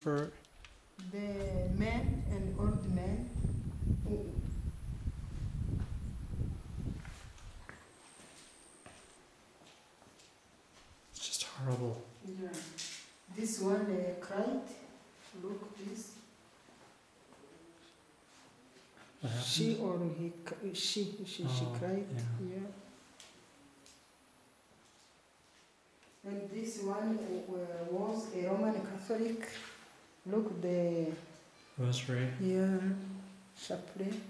For the men and old men who it's just horrible. yeah. This one cried. Look this. What happened? She or he she Oh, cried. yeah. Yeah. And this one was a Roman Catholic. Look the Rosary. yeah chaplain.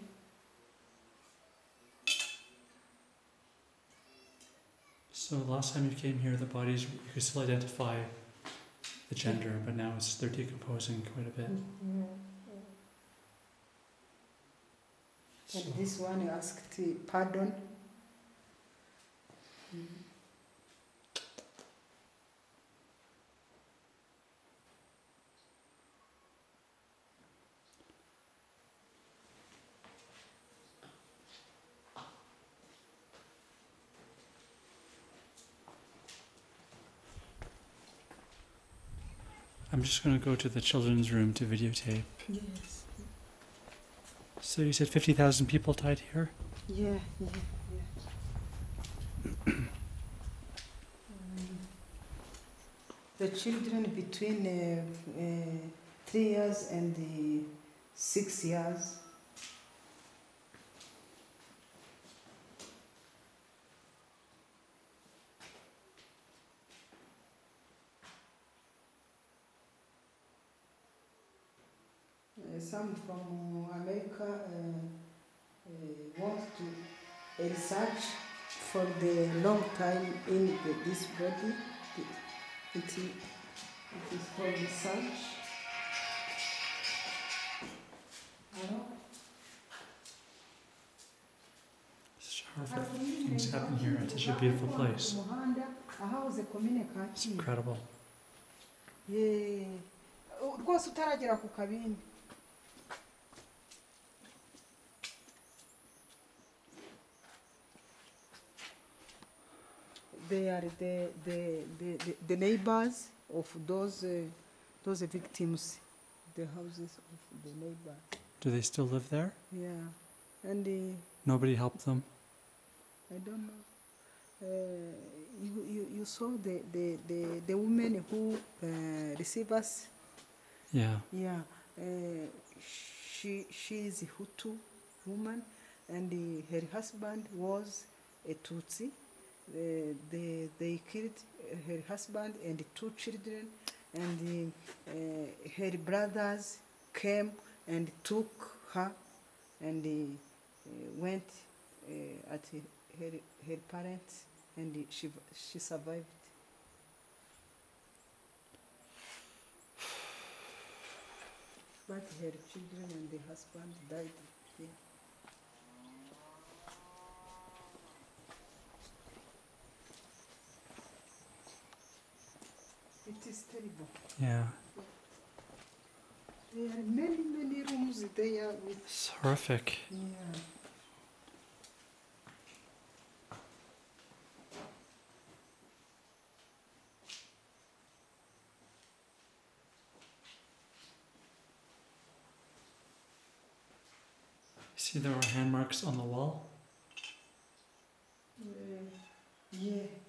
So last time you came here, the bodies, you could still identify the gender, but now they're decomposing quite a bit. Yeah. So, And this one asked pardon. I'm just going to go to the children's room to videotape. Yes. So you said 50,000 people died here? Yeah. The children between 3 years and 6 years. Some from America want to research for the long time in this body. It is for research. Such horrific things happen here. It's such a beautiful place. It's incredible. Yeah. Rwose utaragera ku kabindi. They are the neighbors of those victims, the houses of the neighbors. Do they still live there? Yeah, and Nobody helped them? I don't know. You saw the women who receive us. Yeah. Yeah, she is a Hutu woman, and her husband was a Tutsi. They killed her husband and 2 children, and her brothers came and took her and went at her parents, and she survived. But her children and the husband died here. It is terrible. Yeah. There are many rooms there with. It's horrific. Yeah. See, there are hand marks on the wall. Yeah.